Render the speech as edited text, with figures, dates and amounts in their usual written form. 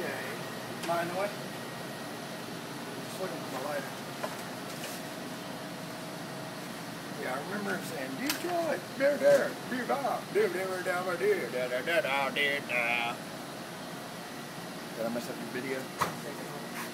Mind the way? Just looking for my lighter. Yeah, I remember him saying, Detroit, there, Did I mess up your video?